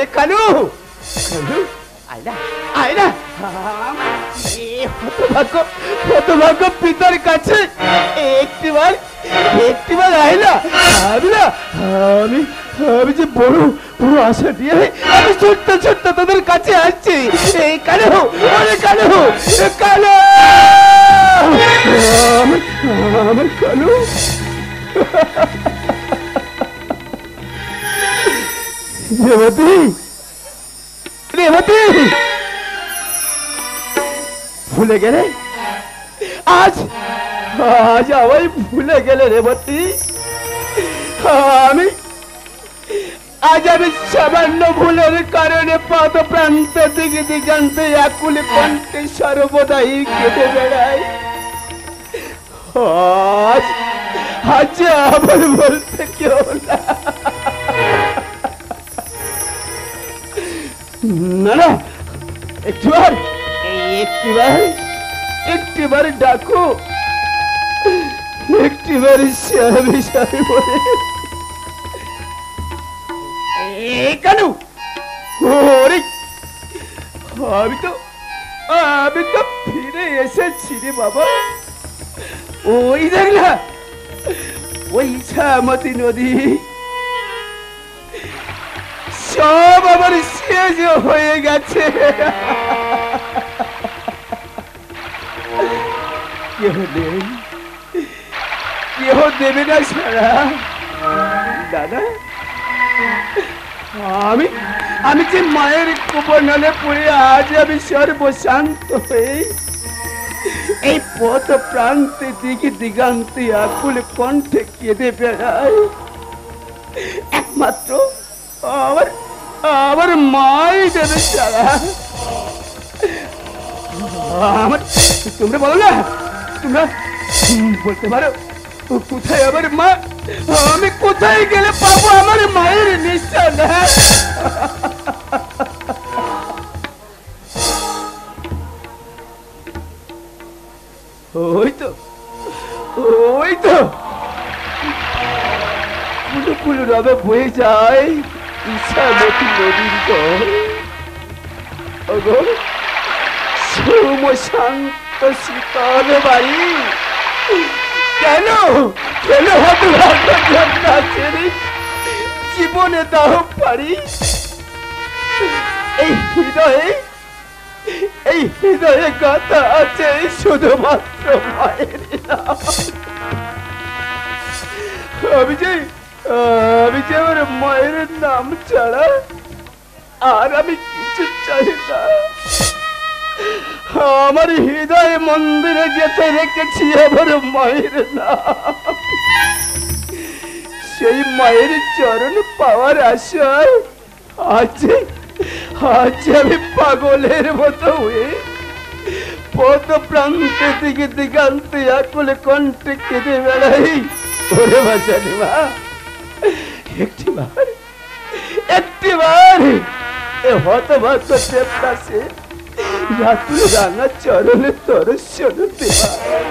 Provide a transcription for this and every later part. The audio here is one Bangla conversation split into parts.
ওরে কালু কালু আয়না আয়না হতভাগ্য পিতার কাছে একটিবার আয়না আমি যে বড় আশা দিয়ে আমি ছোট্ট তোদের কাছে আসছি। এই কালু ওরে কালু কালু আমার কালু রেবতী ভুলে গেলে আজ আমায় ভুলে গেলে রেবতী। আমি সামান্য ভুলের কারণে পথ প্রান্ত দিকে দিগান্তে আকুলে কণ্ঠে সর্বদাই কেটে বেড়াই। আজ আবার বলতে কেউ না একটিবার ডাকো একটিবার স্বামী বলে কেন ওরে আমি তো ফিরে এসেছি রে বাবা। ওই দেখ না ওই ইছামতি নদী সব আমার শেষ হয়ে গেছে। কেহ দেবে না সারা দাদা। আমি যে মায়ের কুপনালে পড়ে আজ আমি সর্বশান্ত হয়ে এই পথ প্রান্তে দিকে দিগান্তে আকুল কণ্ঠে কেঁদে বেড়াই। একমাত্র আমার মাই দেবে সারা। তোমরা বলো না, তোমরা বলতে পারো কোথায় আমার মা? আমি কোথায় গেলে পাবো আমার মায়ের নিঃশ্বাস? ওই তো কুলু রবে বয়ে যায় ইছামতি নদীর জল। সোম শান্ত শীতল বাড়ি কেন জীবনে দাহ পারি। এই হৃদয়ে গাথা আছে শুধুমাত্র মায়ের নাম। আমি যে আমার মায়ের নাম ছাড়া আর আমি কিছু চাই না। আমার হৃদয় মন্দিরে যেতে রেখেছি আমার মায়ের নাম। সেই মায়ের চরণ পাওয়ার আশায় আজ আমি পাগলের মতো হয়ে পথ প্রান্তে দিকে দিগান্তে আকুলে কণ্ঠে কেঁদে বেড়াই। ওরে বাঁচানি মা, একটিবার এ হতভাগ্য দেবদাসে রাতুল রাঙা চরণে দর্শন দেওয়া।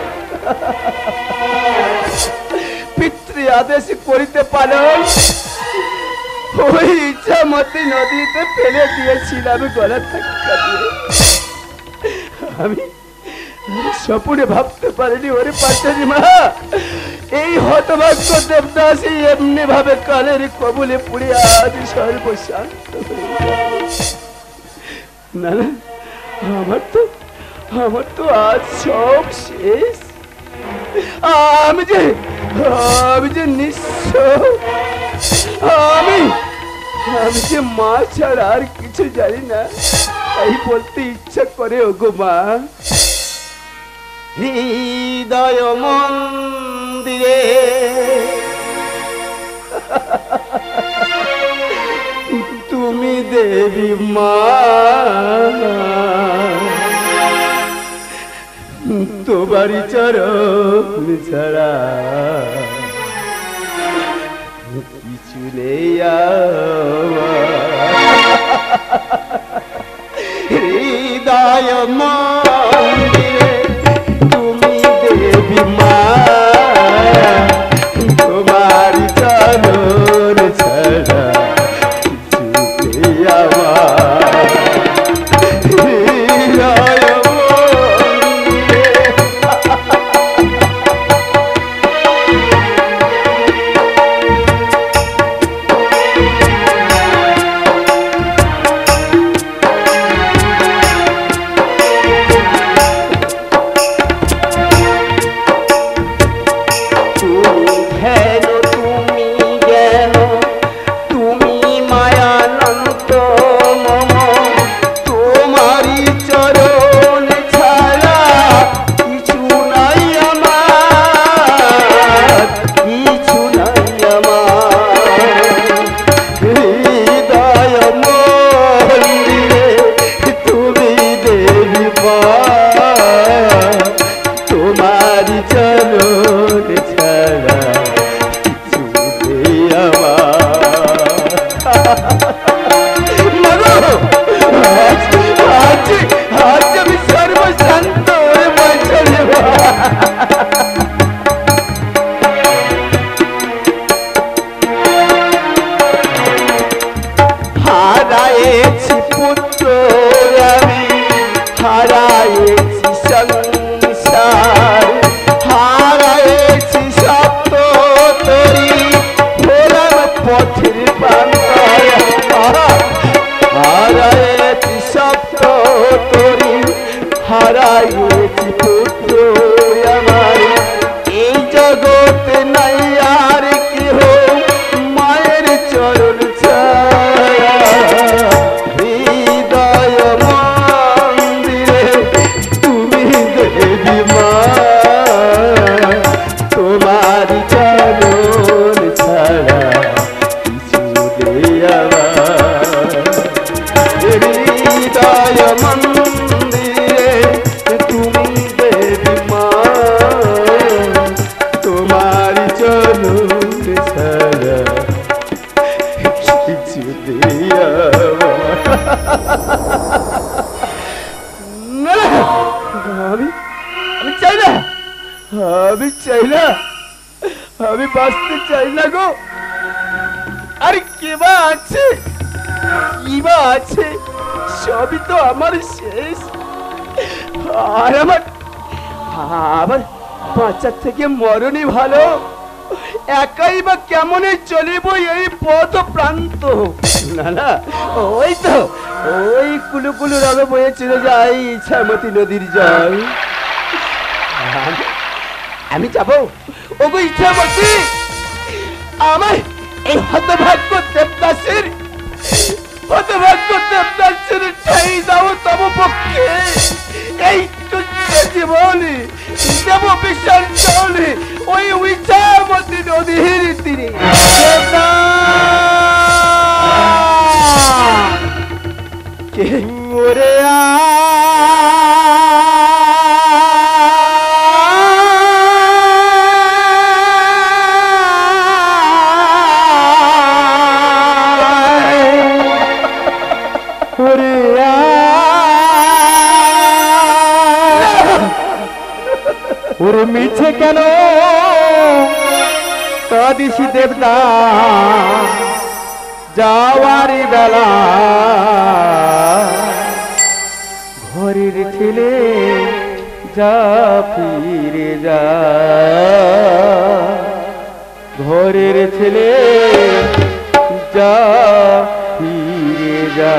পিতৃ আদেশ করিতে পারেন ওই ইছামতি নদীতে ফেলে দিয়েছিলাম গলা ধাক্কা দিয়ে। আমি স্বপ্নে ভাবতে পারিনি ওরে পাঁচারি মা এই হতভাগ্য দেবদাসী এমনি ভাবে কালের কবলে পুড়ে আজ সর্বশান্ত না। আমার তো আজ সব শেষ। আমি যে নিঃস্ব। আমি যে মা ছাড়া আর কিছু জানি না। তাই বলতে ইচ্ছা করে ওগো মা, হৃদয় মন্দিরে তুমি দেবী মা, তোমারি চরণ ছাড়া কিছু নেই। হৃদয় মন্দিরে তুমি দেবী মা, তোমারি চরণ ছাড়া কিছু নেই। আমি বাঁচতে চাই না গো। আর কিবা আছে, কিবা আছে, সবই তো আমার শেষ। আর আমার বাঁচার থেকে মরণই ভালো। একাই বা কেমনে চলিব এই পথ প্রান্ত। না না, ওই তো ওই কুলু কুলু রবে বয়ে চলে যায় ইছামতি নদীর জল। আমি যাবো ওগো ইছামতি, আমার এই হতভাগ্য দেবদাসের ঠাই দাও তব পক্ষে। এই জীবনে দেব বিশাল জলে ওই ইছামতি নদীর তীরে। কে ওরে ওরে মিছে কেন কাঁদিসি দেবদা যাওয়ারি বেলা, ঘরের ছেলে যা ফিরে যা, ঘরের ছেলে যা ফিরে যা।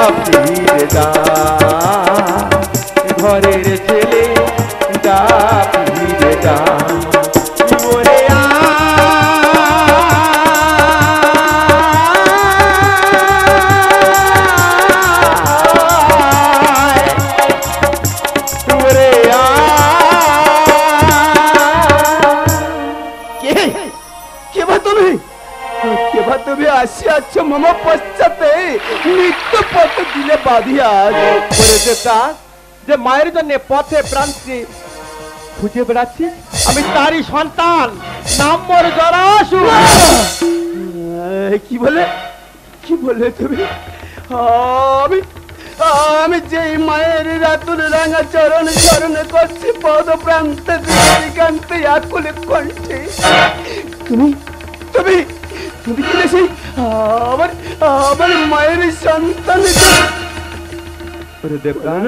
ফিরে যা ঘরের ছেলে যা ফিরে যা ওরে তুমি আসিয়াছ মম পশ্চাতে মৃত্যু পথ দিলে বাঁধিয়া যে মায়ের জন্য পথে প্রান্তে খুঁজে বেড়াচ্ছি আমি তারই সন্তান নাম মোর জরাসুর। কি বলে তুমি? আমি আমি যেই মায়ের রাতুল রাঙা চরণ স্মরণ করছি পদ প্রান্তে দিগান্তে আকুল কণ্ঠে তুমি তুমি তুমি কি সেই আমার মায়ের সন্তান? দেবতা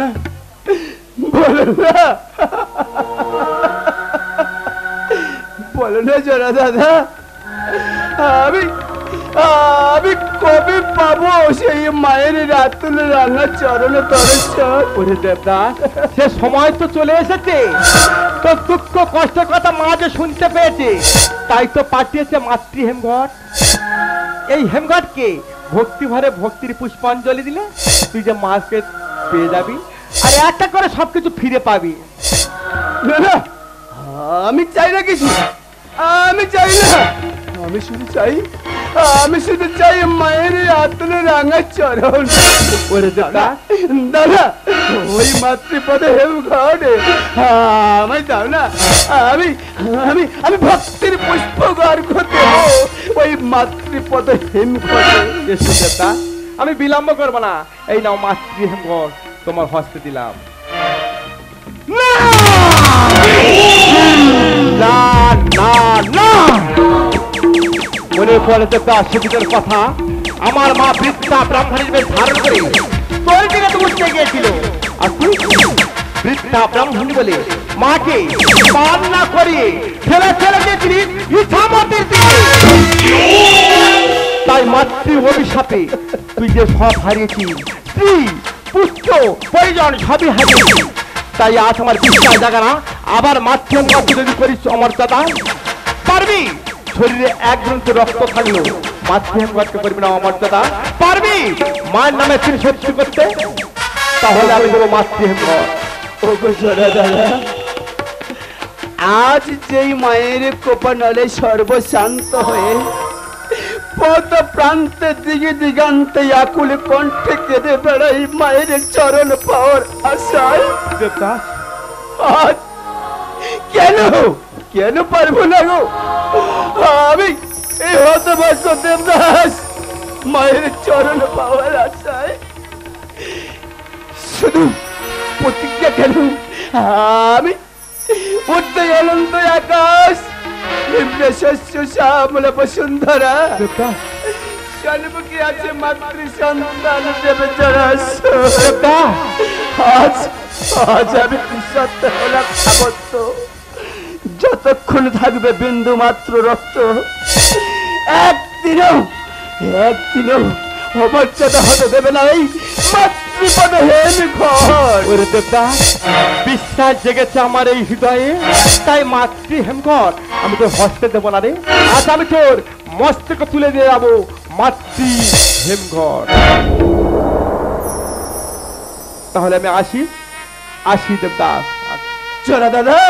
বলো না জরা দাদা, আমি আমি কবে পাবো সেই মায়ের রাতুল রাঙা চরণ দর্শন? ওরে দেবদাস, সে সময় তো চলে এসেছে। তো দুঃখ কষ্টের কথা মা যে শুনতে পেয়েছে, তাই তো পাঠিয়েছে মাতৃ হেমঘট। এই হেমঘটকে ভক্তি ভরে ভক্তির পুষ্পাঞ্জলি দিলে তুই যে মাকে পেয়ে যাবি আর একটা করে সবকিছু ফিরে পাবি। না না, আমি চাই না কিছু, আমি চাই না। আমি শুধু চাই মায়ের আতুল রাঙা চরণ। ওরে দাদা দাদা, ওই মাতৃপদে হেমঘটে আমায় দাও না। আমি আমি আমি ভক্তির পুষ্প গর্ভ দেব ওই মাতৃপদে হেমঘটে। এসো দেবতা, আমি বিলম্ব করবো না। এই নাও মাতৃ হেমঘট তোমার হস্তে দিলাম। না না না, মনে পড়ে দেবতা সেদিনের কথা। আমার মা বৃদ্ধা ব্রাহ্মণের বেশ ধারণ করে তোর দিকে তো উঠতে গিয়েছিল, আর তুই বৃদ্ধা ব্রাহ্মণী বলে মাকে পান না করিয়ে ঠেলে ঠেলে দিয়েছিলি ইছামতের দিকে। তাই মাতৃ অভিশাপে তুই যে সব হারিয়েছিস, স্ত্রী পুত্র পরিজন সবই হারিয়েছিস। তাই আজ আমার বিশ্বাস জাগা না, আবার মাতৃ যদি করিস অমর্যাদা পারবি? শরীরে এক গ্রন্থ রক্ত থাকলো মাতৃহেমঘটকে করবি না অমর্যাদা? পারবি মায়ের নামে তিনি সত্যি করতে? তাহলে আমি দেবো মাতৃহেমঘট। আজ যেই মায়ের কোপানলে সর্বশান্ত হয়ে পদ প্রান্তে দিকে দিগান্তে আকুল কণ্ঠে কেঁদে বেড়াই মায়ের চরণ পাওয়ার আশায়, আজ কেন পারবো না গো? আমি এই হতভাগ্য দেবদাস মায়ের চরণ পাওয়ার আশায় শুধু প্রতিজ্ঞা কেন, আমি উঠতে অনন্ত আকাশ নিম্নে শস্য শ্যামল বসুন্ধরা সন্মুখে আছে মাতৃ সন্তান দেবে আজ আমি নিঃশব্দ হলাম আবদ্ধ। যতক্ষণ থাকবে বিন্দু মাত্র রক্ত, একদিনও অমর্যাদা হতে দেবে না এই মাতৃপদ হেমঘট। ওরে দেবতা, বিশ্বাস জেগেছে আমার এই হৃদয়ে, তাই মাতৃ হেমঘট আমি তোর হস্তে দেবো না রে। আজ আমি তোর মস্তকে তুলে দিয়ে যাবো মাতৃ হেমঘট। তাহলে আমি আসি দেবতা। চোরা দাদা,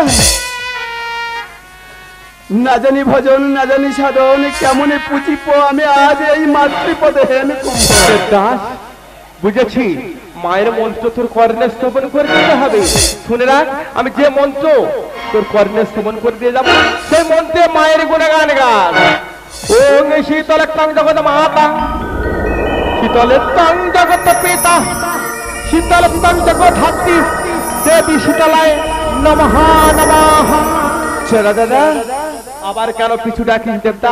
না জানি ভজন না জানি সাধন কেমন পুঁজিব আমি আজ এই মাতৃপদে দাস। বুঝেছি, মায়ের মন্ত্র তোর কর্ণে স্থাপন করে দিতে হবে। শুনে রাখ, আমি যে মন্ত্র তোর কর্ণে স্থাপন করে দিয়ে যাবো সেই মন্ত্রে মায়ের গুণগান গান। ওং শীতলের তং জগৎ মাতা, শীতলের তং জগৎ পিতা, শীতল তং জগৎ হাতি, দেবী শীতলায় নমঃ নমঃ। চোরা দাদা, আবার কেন পিছু ডাকিস দেবতা?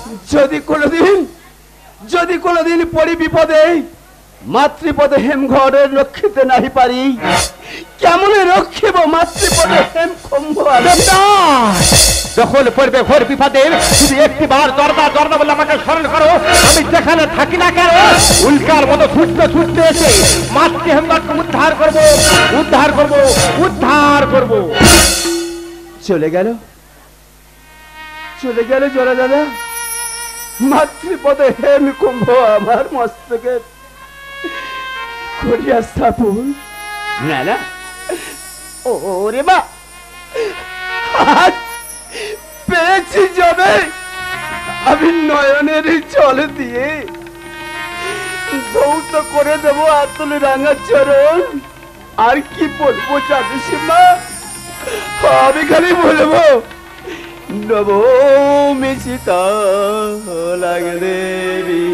যদি কোনোদিন পড়ি বিপদে মাতৃপদে হেমঘরের রক্ষিতে নাহি পারি, কেমন রক্ষিব মাতৃপদে হেম খম্ভ? যখন পড়বে ঘোর বিপদে শুধু একটিবার দরদা বলে আমাকে স্মরণ করো। আমি যেখানে থাকি না কেন উল্কার মতো ছুটতে ছুটতে এসে মাতৃহীনকে উদ্ধার করব, উদ্ধার করব, উদ্ধার করব। চলে গেল, চলে গেল জোড়া দাদা। মাতৃপদে হেম কুম্ভ আমার মস্তকে করিয়া স্থাপন। না না, ওরে মা, আজ পেয়েছি যাবে আমি নয়নের জল দিয়ে ধৌত করে দেবো আতুল রাঙা চরণ। আর কি বলবো জানিস মা, আমি খালি বলবো নবমী সীতা দেবী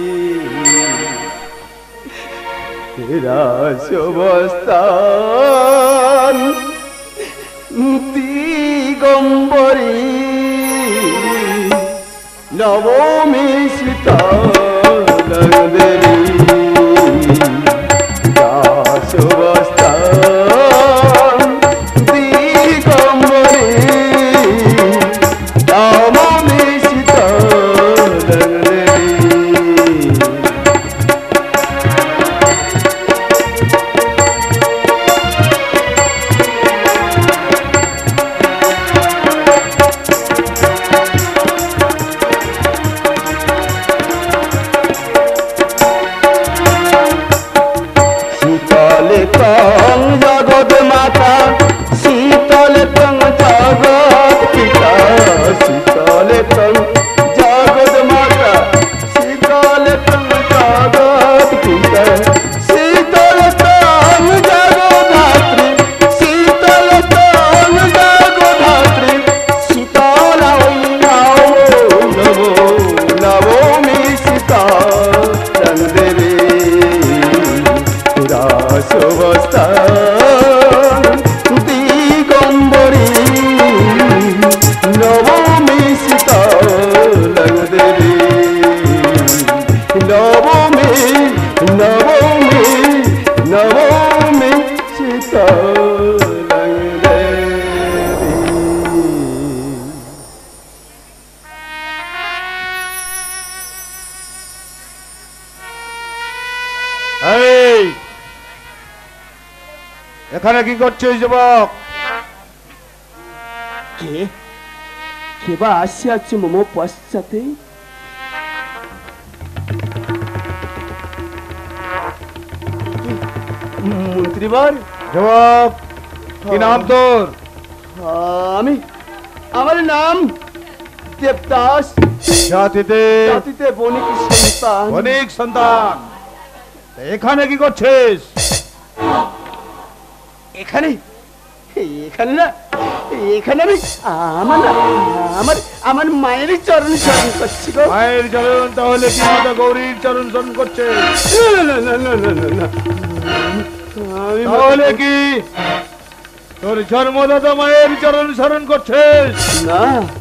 রাজবস্তান দিগম্বরী নবমী সীতা দেবী রাজবস্তান দিগম্বরী নবমী সীতা দেবী। জগৎ মাতা শীতলে তং জগৎ পিতা, শীতলে তং জগৎ মাতা শীতলে তং জগৎ পিতা, শীতলে তং জগধাত্রী, শীতলে তং জগধাত্রী, শীতলা নবমী সীতা দেবী রাজবস্তান দিগম্বরী নবমী সীতা দেবী নবমী নবমী নবমী সীতা দেবী। এখানে কি করছিস যুবক? কে কে বা আসিয়াছে মম পশ্চাতে? মন্ত্রীবর। যুবক, কি নাম তোর? আমার নাম দেবদাস। জাতিতে জাতিতে বণিক সন্তান। বণিক সন্তান। এখানে কি করছিস? এখানে এখানে না, এখানে আমি আমার মায়ের চরণ শরণ করছি গো। মায়ের চরণ? তাহলে কি মাতা গৌরীর চরণ শরণ করছে? তাহলে কি তোর জন্মদাতা মায়ের চরণ শরণ করছিস? না,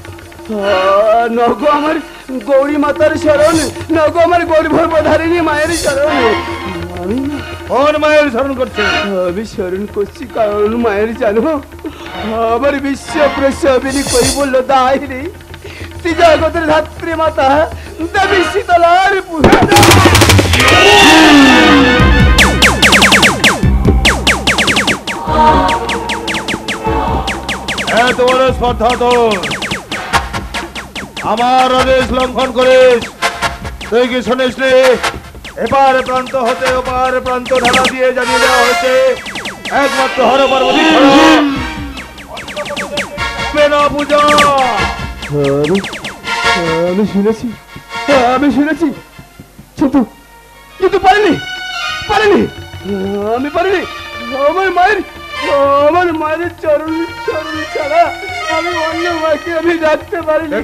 নগো আমার গৌরী মাতার শরণ, নগো আমার গর্ভধারিণী মায়ের শরণ। আমি কোন মায়ের শরণ করছে? আমি শরণ করছি কারণ মায়ের জানো আমার বিশ্ব প্রসবিনী কই বললো দাহিনী জগতের ধাত্রী মাতা দেবী শীতলার পূজা। এত বড় স্পর্ধা তোর, আমার আদেশ লঙ্ঘন করিস? তুই কি শুনিস রে? এপার প্রান্ত হতে ওপার প্রান্ত ঢালা দিয়ে জানিয়ে দেওয়া হয়েছে একমাত্র হর পার্বতী পূজা। আমি শুনেছি কিন্তু কিন্তু পারিনি পারিনি আমি পারিনি। আমার মায়ের চরণ চরণ ছাড়া আমি অন্য মাকে আমি রাখতে পারিনি।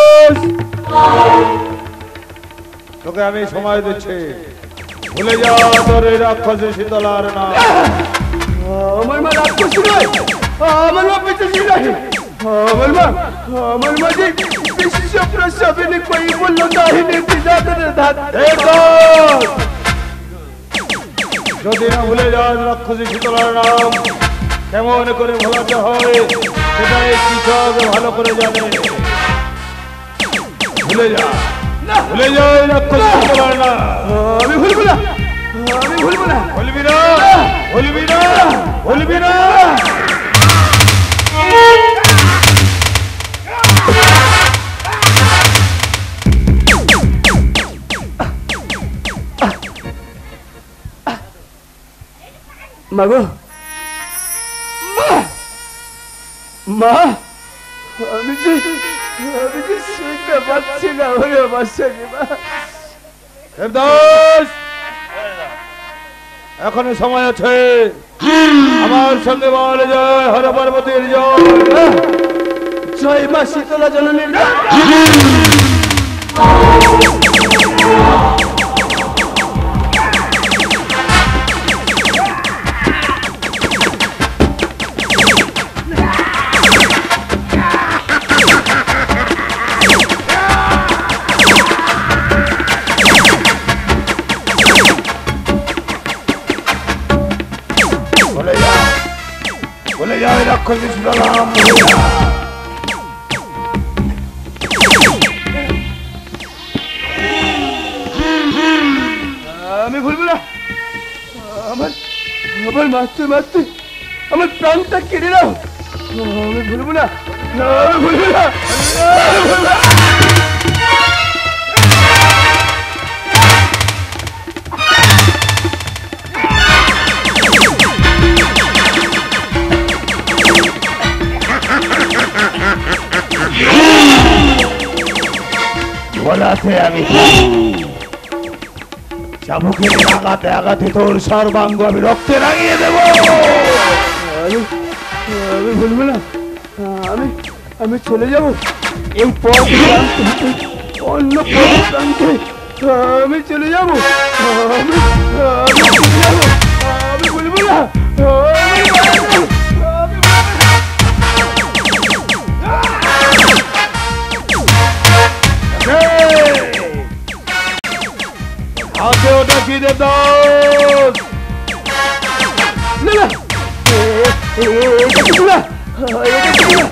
তোকে আমি সময় দিচ্ছি, ভুলে যা তোর এই রাক্ষসী শীতলার নাম। আমার মা রাক্ষসী নয়, আমার মা বেঁচেছি নয়। আমার মা যে বিশ্ব প্রসবিনী কই বললো দাহিনী বিধাতের ধাত। যদি না ভুলে যান রাক্ষসী শীতলার নাম কেমন করে ভোলাতে হয় সেটা এই কৃষক ভালো করে জানে। ভুলে যা, ভুলে যা, এই রাক্ষস করতে পারে না। আমি ভুলবো না, আমি ভুলবো না। ভুলবি না, ভুলবি না, ভুলবি না। মাগো, মা, মা, আমি যে শুনতে পাচ্ছি না, ওরে বাসানি মা। দেবদাস, এখনো সময় আছে, আমার সঙ্গে বল জয় হর পার্বতীর জয়। জয় মা শীতলা জননীর। বলে যায় রাক্ষস রাম। আমি ভুলবো না, আমার আমার মারতে মারতে আমার প্রাণটা কেড়ে নাও। আমি ভুলবো না, আমি ভুলবো না, আমি ভুলবো না। বলাতে আমি চাবুকের আঘাতে আঘাতে তোর সর্বাঙ্গ আমি রক্তে রাঙিয়ে দেব। আমি ভুলবো না, আমি আমি চলে যাব এই পথ প্রান্তে হতে অন্য পথ প্রান্তে। আমি চলে যাব, আমি চলে যাব, আমি ভুলবো না, আমি ভুলবো না। হাতে ওটা কি দেবদাস? না না, এটা কিছু না, এটা কিছু না।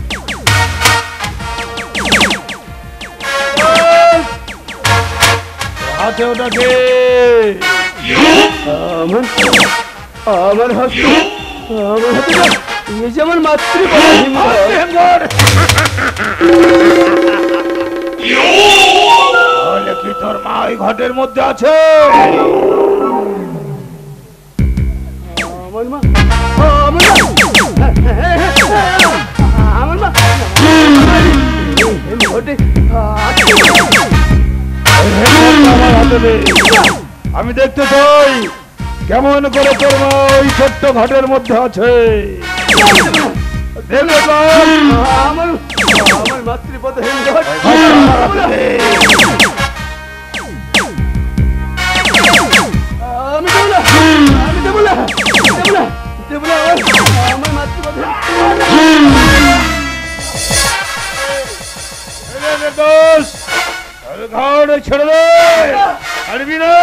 হাতে ওটা কে? আমার আমার হাতে, আমার হাতে না, এই যে আমার মাতৃপদ হিমঘর। তাহলে কি তোর মা ওই ঘটের মধ্যে আছে? আমার মা, আমার মা, আমার মা ঘটে আমার হাতে দে। আমি দেখতে চাই কেমন করে তোর মা ওই ছোট্ট ঘটের মধ্যে আছে। আমার আমার মাতৃপদ হিমঘর। আমি দেবো না, আমি দেবো না, দেবো না, দেবো না, আমার মাতৃপদ। ঘর ছেড়ে দে, ছাড়বি না।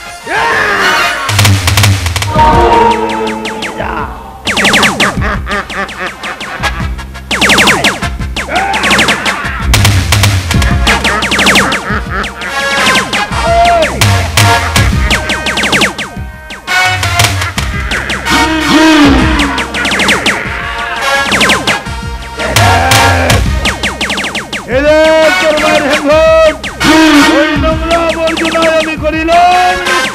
আমি করিলাম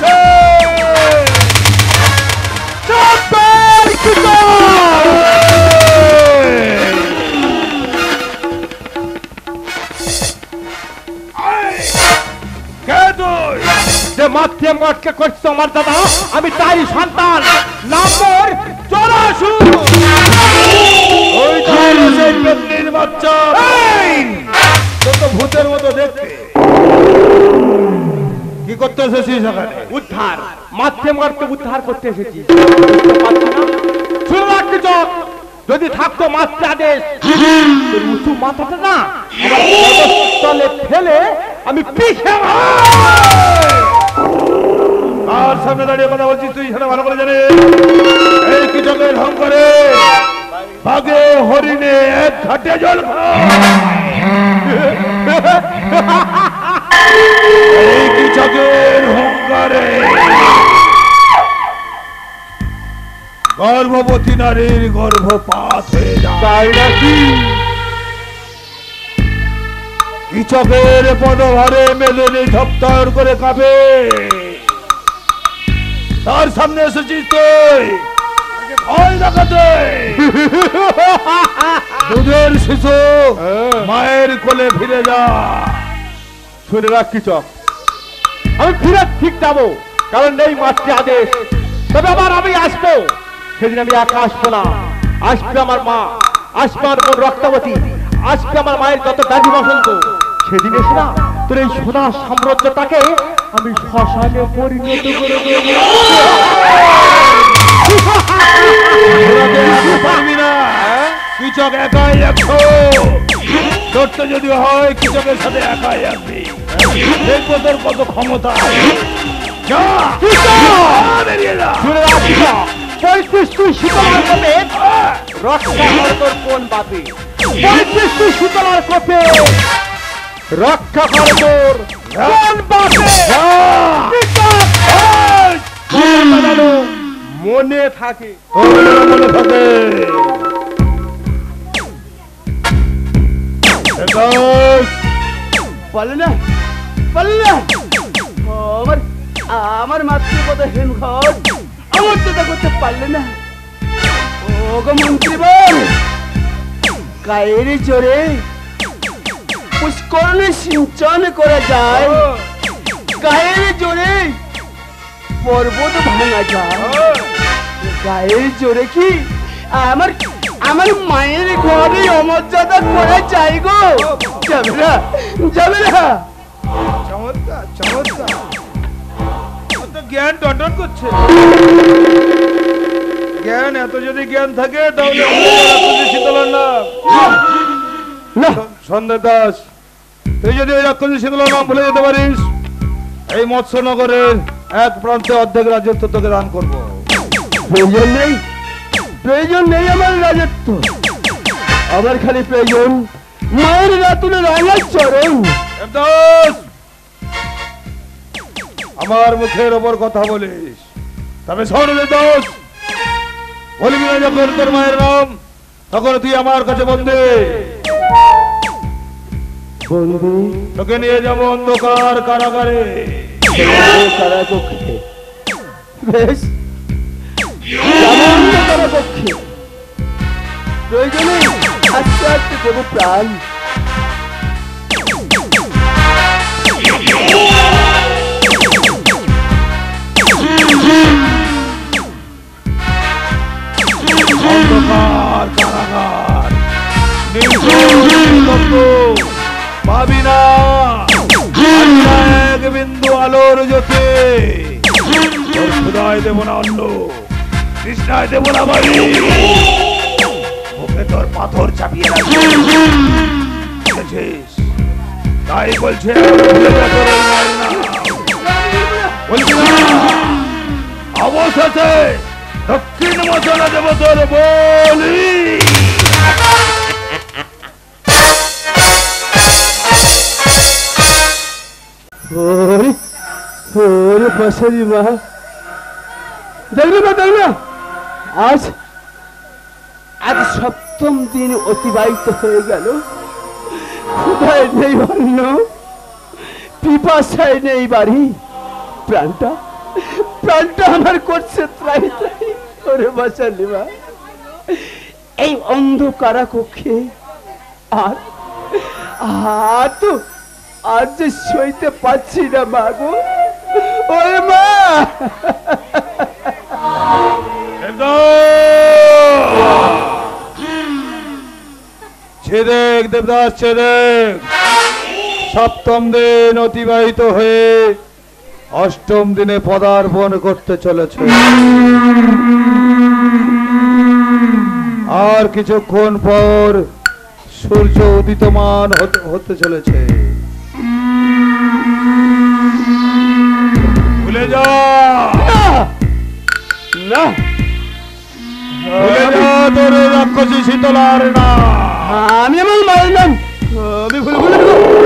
যে মাঠে মটকে করছো আমার দাদা, আমি তাই সন্তান, নাম্বার চলাশু। ওই পেতনির বাচ্চা তো ভূতের মতো দেখতে। কি করতে এসেছিস এখানে? উদ্ধার, মাঠে মারতে উদ্ধার করতে এসেছি। শুনে রাখতে চোখ, যদি থাকতো মাত্র আদেশ, তোর উঁচু মাথাটা না আমার তলে ফেলে আমি পিছে আর সামনে দাঁড়িয়ে কথা বলছিস তুই, সেটা ভালো করে জানিস। এই কৃষকের ঢং করে বাঘে হরিণে এক ঘাটে জল খায়। এই কীচকের হুঙ্কারে গর্ভবতী নারীর গর্ভপাত হয়ে যায়। তাই নাকি? কীচকের পদভারে মেলেনে ঝপঝপ করে কাঁপে। তার সামনে এসেছিস তুই, ভয় দেখাতে। দুধের শিশু মায়ের কোলে ফিরে যা। শুনে রাখ কীচক, আমি ফিরে ঠিক যাবো, কারণ নেই মাতৃ আদেশ। তবে আবার আমি আসবো, সেদিন আমি একা আসবো না। আসবে আমার মা, আসবে আমার বোন রক্তবতী, আসবে আমার মায়ের যত দাদি বসন্ত। সেদিন এসে না তোর এই সোনা সাম্রাজ্যটাকে আমি শ্মশানে পরিণত করে দেবো। পারবি না, কীচক একাই একশো। ধরতে যদি হয় কীচকের সাথে একাই আসবি। দেখবো তোর কত ক্ষমতা। যা, বেরিয়ে যা। শুনে রাখ কীচক, 35 তুই শীতলার কোপে রক্ষা কর তোর কোন বাপে। 35 তুই শীতলার কোপে রক্ষা কর তোর কোন বাপে। মনে থাকে, মনে থাকে। পারলে না, পারলে না। আমার আমার মাতৃপদে হিমঘর আমার তো করতে পারলে না। ওগো মন্ত্রী বল, গায়ের জোরে পুষ্করণে সিঞ্চন করা যায়, গায়ের জোরে পর্বত ভাঙা যায়, গায়ের জোরে কি আমার আমার মায়ের ঘরে অমর্যাদা করা যায় গো? যাবে না, যাবে না। চমৎকার চমৎকার, জ্ঞান টনটন করছে। জ্ঞান এত যদি জ্ঞান থাকে তাহলে শীতলার নাম না, সন্ধ্যা দাস, তুই যদি ওই রাক্ষসী শীতলার নাম ভুলে যেতে পারিস, এই মৎস্যনগরের এক প্রান্তে অর্ধেক রাজত্ব তোকে দান করবো। প্রয়োজন নেই, প্রয়োজন নেই আমার রাজত্ব। আমার খালি প্রয়োজন মায়ের রাতুলে রাঙার চরণ। দাস, আমার মুখের ওপর কথা বলিস, তবে শোন রে দোষ, বলবি না যখন তোর মায়ের নাম, তখন তুই আমার কাছে বন্দী। বন্ধু তোকে নিয়ে যাবো অন্ধকার কারাগারে। কারাকক্ষে, বেশ যাবো অন্য কারাকক্ষে। প্রয়োজনে আস্তে আস্তে দেবো প্রাণ। অন্ধকার কারাগার, নির্জনত্ব, পাবি না এক বিন্দু আলোর জ্যোতি। তোর ক্ষুধায় দেব না অন্ন, তৃষ্ণায় দেব না বাড়ি, মুখে তোর পাথর চাপিয়ে রাখবো। বুঝেছিস? তাই বলছে ভুলে যা তোর এই মায়ের নাম। বলবি না? অবশেষে দক্ষিণ মশলা দেব তোর বলি। ওরে ওরে পাশারি মা, দেখলে না, দেখলে না, আজ আজ সপ্তম দিন অতিবাহিত হয়ে গেল। ক্ষুধায় নেই অন্ন, পিপাসায় নেই বাড়ি, প্রাণটা প্রাণটা আমার করছে ত্রাই ত্রাই। ওরে বাঁচালি মা, এই অন্ধকারা কক্ষে আর আর তো আর যে সইতে পাচ্ছি না মা গো। ওরে মা, ছেদেক দেবদাস, ছেদেক। সপ্তম দিন অতিবাহিত হয়ে অষ্টম দিনে পদার্পণ করতে চলেছে। আর কিছুক্ষণ পর সূর্য উদিতমান হতে চলেছে। ভুলে যা না, ভুলে যা তোর রাক্ষসী শীতলার না। আমি আমার মায়ের নাম আমি ভুল ভুল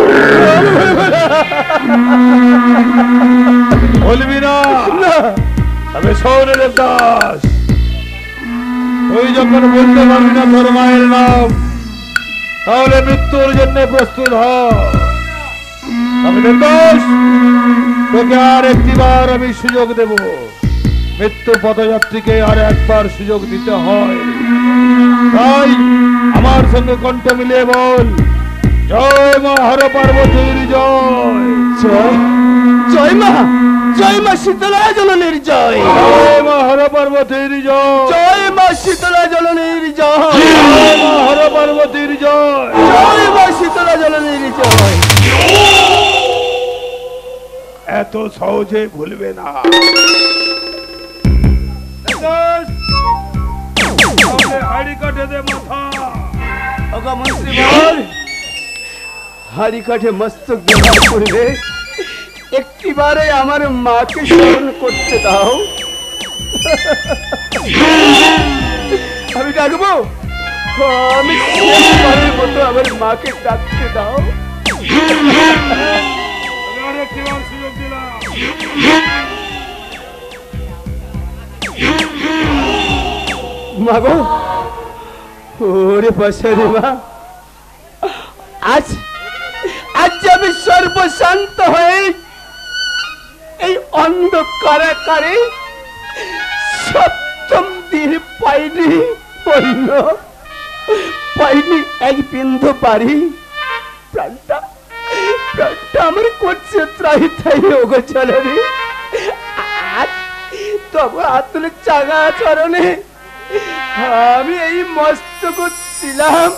বলবি না? তবে শোন দেবদাস, তুই যখন বলতে পারবি না তোর মায়ের নাম, তাহলে মৃত্যুর জন্য প্রস্তুত হ। তবে দেবদাস, তোকে আর একটিবার আমি সুযোগ দেব। মৃত্যু পথযাত্রীকে আর একবার সুযোগ দিতে হয়। তাই আমার সঙ্গে কণ্ঠ মিলিয়ে বল, জয় মা হর পার্বতীর জয়। জয় মা শীতলা জননীর জয়। জয় মা হর পার্বতীর জয়। জয় মা শীতলা জননীর জয়। জয় মা হর পার্বতীর জয়। জয় মা শীতলা জননীর জয়। এত সহজে ভুলবে না। হাড়ি কাটে দে মাথা। ওগো মন্ত্রী বল, হাড়ি কাঠে মস্তক ব্যবহার করবে, একটিবারে আমার মাকে স্মরণ করতে দাও। আমি ডাকবো, আমি শেষবারের মতো আমার মাকে ডাকতে দাও। আরেকটিবার সুযোগ দিলাম। মাগো, ওরে পাশারে মা, আজ আমি সর্বশান্ত হয়ে এই অন্ধকারে সপ্তম দিন পাইনি এক বিন্দু পারি। প্রাণটা আমার করছে ত্রাহি ত্রাহি ওগো চলরে। আজ তবে আতুলের চাঙা চরণে আমি এই মস্তক দিলাম।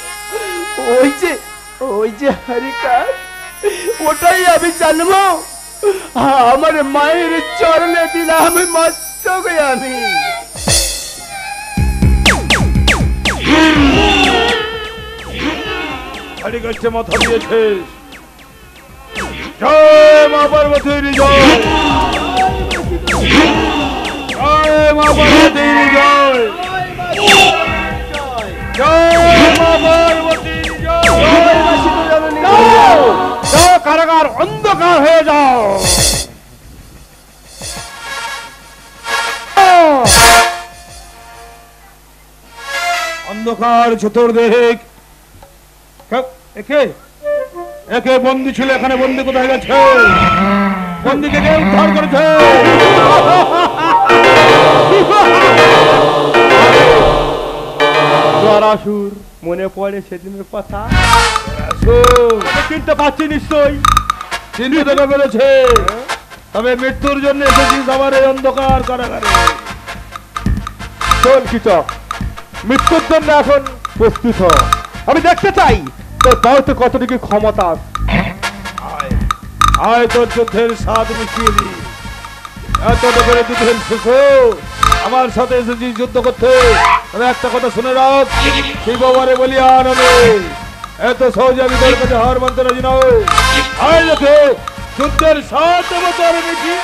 ওই যে হারিকা, ওটাই আমি জানবো। আমার মায়ের চরণে দিলাম মস্তক আমি। হাড়ি কাটছে মাথা দিয়েছিস। জয় মা পার্বতীর জয়। জয় মা পার্বতীর জয়। জয় মা পার্বতীর জয়। যাও কারাগার অন্ধকার হয়ে যাও। অন্ধকার চতুর্দিক। একে বন্দি ছিল, এখানে বন্দি কোথায় গেছে? বন্দিকে কে উদ্ধার করেছে? জরাসুর, মনে পড়ে সেদিনের কথা? চিনতে পারছি নিশ্চয়ই। চিহ্নিত করেছে। তবে মৃত্যুর জন্য এসেছিস আমার এই অন্ধকার কারাগারে। শোন কৃষক, মৃত্যুর জন্য এখন প্রস্তুত হ। আমি দেখতে চাই তোর বয়সে কতটুকু ক্ষমতা। আয় তোর যুদ্ধের স্বাদ মিশিয়ে দি। এতটা করে যুদ্ধের শেষ আমার সাথে এসেছিস যুদ্ধ করতে। তবে একটা কথা শুনে রাখ, শিব বাবারে বলি আর এত সহজে আমি তোর কাছে হার মানতে রাজি নই। আয় দেখে যুদ্ধের স্বাদ দেবো তোর মিশিয়ে।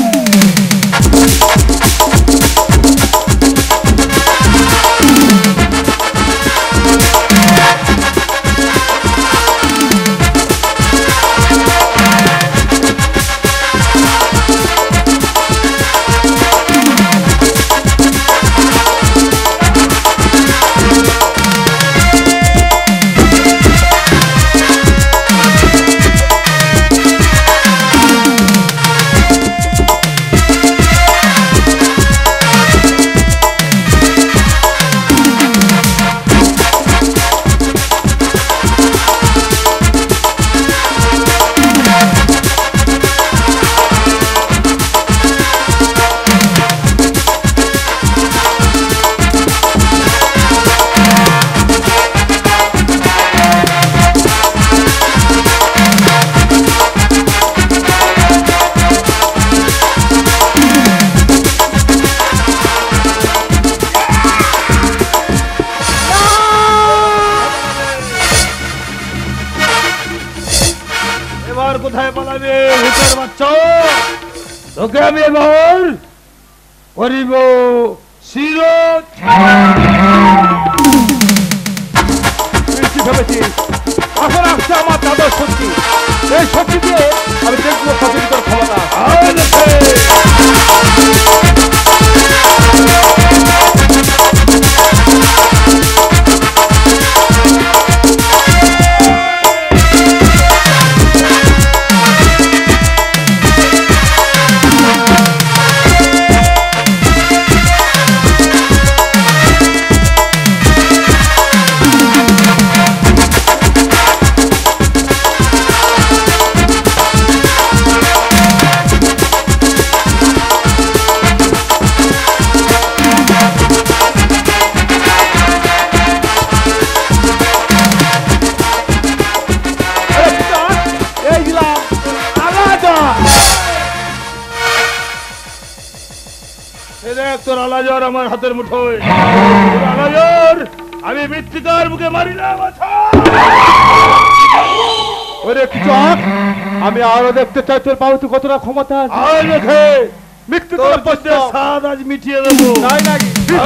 কোথায় পালাবে ভূতের বাচ্চা? তোকে আমি এবার করিব শির। কি ভেবেছিস? এখন আসছে আমার দাদার শক্তি। এই শক্তি দিয়ে আমি দেখবো কতদিন তোর ক্ষমতা। তোর আলাজর আমার হাতের মুঠোয়। আলাজর, আমি মৃত্তিকার মুখে মারি না মাথা। ওরে কিচক, আমি আরো দেখতে চাই তোর বাবু তুই কতটা ক্ষমতা আছে। আয় দেখে মৃত্যু তোর স্বাদ আজ মিটিয়ে দেবো। তাই নাকি?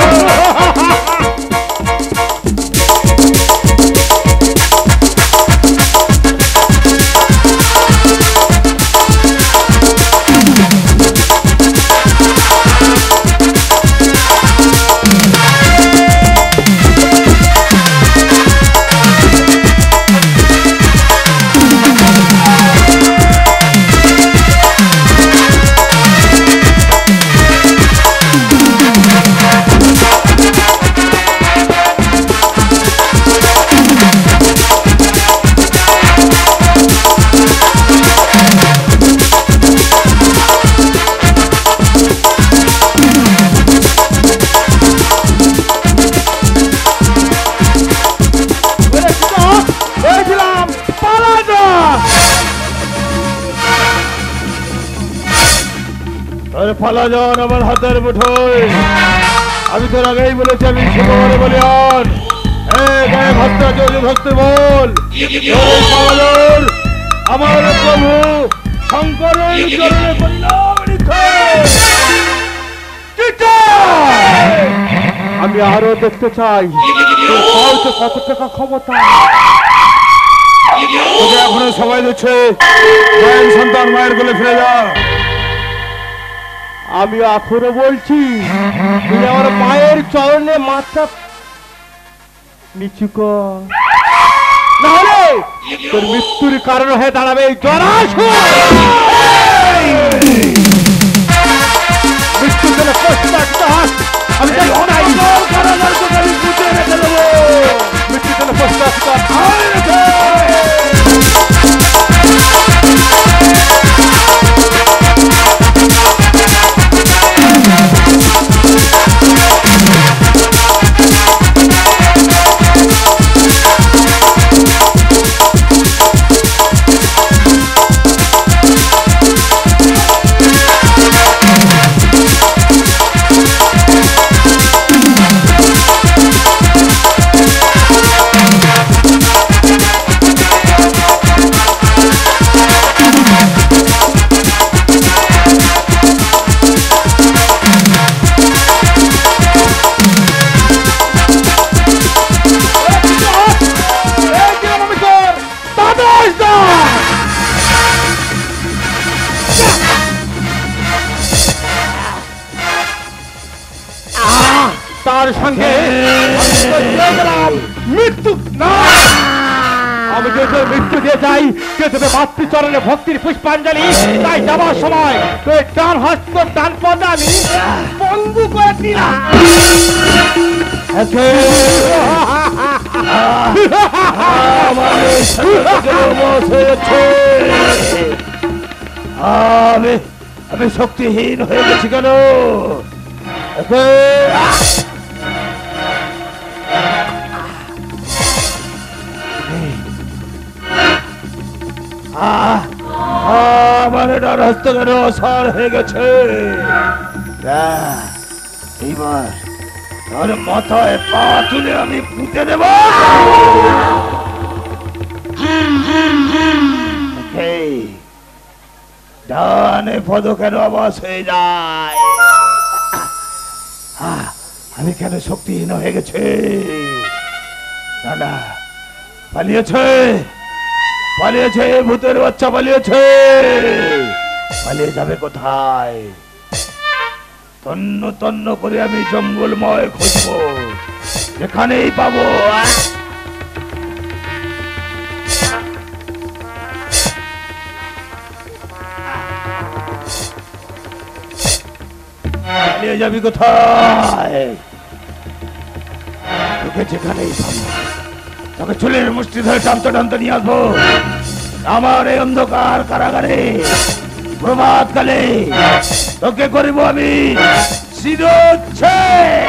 ফালা যান আমার হাতের মুঠোয়। আমি তোর আগেই বলেছি আমি শিবরে বলিয়ান। ভক্ত যদি ভক্ত বল আমার প্রভু শঙ্করের চরণে পরিণাম লিখে। আমি আরো দেখতে চাই কত টাকা ক্ষমতা। তোকে এখনো সবাই দিচ্ছে, সন্তান মায়ের কোলে ফিরে যা। আমি এখনো বলছি তুই আমার মায়ের চরণে মাথা নিচু কর, নাহলে তোর মৃত্যুর কারণ হয়ে দাঁড়াবে এই জরাসুর। মৃত্যুর জন্য আমি মৃত্যুর জন্য প্রস্তাব তার সঙ্গে মৃত্যু না। আমি যদি মৃত্যু দিয়ে যাই কে দেবে মাতৃচরণে ভক্তির পুষ্পাঞ্জলি। তাই যাবার সময় তুই ডান হস্ত ডান পদে আমি বন্ধু করে দিলাম। আমি শক্তিহীন হয়ে গেছি কেন? আমার ডান হস্ত কেন অসার হয়ে গেছে? এইবার তোর মাথায় পা তুলে আমি পুঁতে দেব। ডানে পদ কেন আবাস হয়ে যায়? আমি কেন শক্তিহীন হয়ে গেছে? না না, পালিয়েছে, পালিয়েছে, ভূতের বাচ্চা পালিয়েছে। পালিয়ে যাবে কোথায়? তন্ন তন্ন করে আমি জঙ্গলময় খুঁজবো, যেখানেই পাবো। পালিয়ে যাবি কোথায়? তোকে যেখানেই পাবো, তোকে চুলের মুষ্টি ধরে টানতে টানতে নিয়ে আসবো আমার এই অন্ধকার কারাগারে। প্রভাত কালে তোকে করিব আমি শিরোচ্ছেদ।